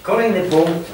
Kolejny punkt.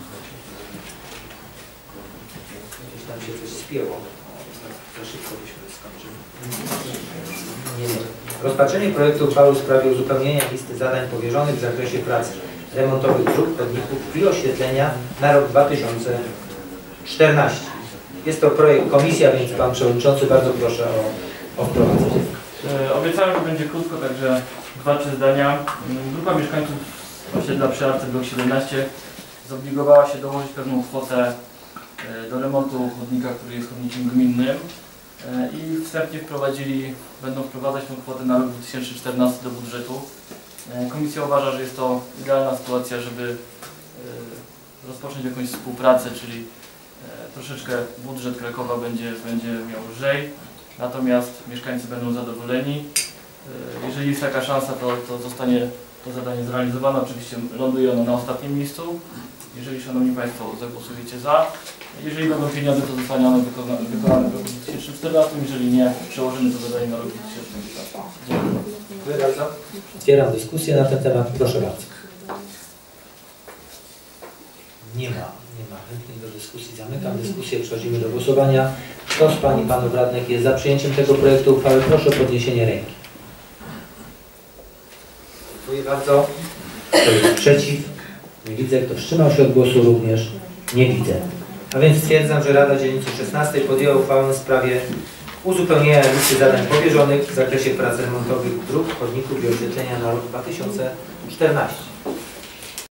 Gdzieś tam się coś spięło. Za szybko byśmy skończyli. Nie. Rozpatrzenie projektu uchwały w sprawie uzupełnienia listy zadań powierzonych w zakresie prac remontowych dróg, chodników i oświetlenia na rok 2014. Jest to projekt komisji, a więc Pan Przewodniczący, bardzo proszę o wprowadzenie. Obiecałem, że będzie krótko, także 2-3 zdania. Grupa mieszkańców osiedla przy Arce blok 17 zobligowała się dołożyć pewną kwotę do remontu chodnika, który jest chodnikiem gminnym i wstępnie będą wprowadzać tę kwotę na rok 2014 do budżetu. Komisja uważa, że jest to idealna sytuacja, żeby rozpocząć jakąś współpracę, czyli troszeczkę budżet Krakowa będzie miał lżej, natomiast mieszkańcy będą zadowoleni. Jeżeli jest taka szansa, to zostanie to zadanie zrealizowane. Oczywiście ląduje ono na ostatnim miejscu. Jeżeli Szanowni Państwo zagłosujecie za, jeżeli będą pieniądze, to zostanie ono wykonane w roku 2014, jeżeli nie, przełożymy to zadanie na rok 2015. Dziękuję bardzo. Otwieram dyskusję na ten temat. Proszę bardzo. Nie ma chętnych do dyskusji. Zamykam dyskusję. Przechodzimy do głosowania. Kto z Pań i Panów Radnych jest za przyjęciem tego projektu uchwały? Proszę o podniesienie ręki. Dziękuję bardzo. Kto jest przeciw? Nie widzę. Kto wstrzymał się od głosu? Również nie widzę. A więc stwierdzam, że Rada Dzielnicy 16 podjęła uchwałę w sprawie uzupełnienia listy zadań powierzonych w zakresie prac remontowych dróg, chodników i oświetlenia na rok 2014.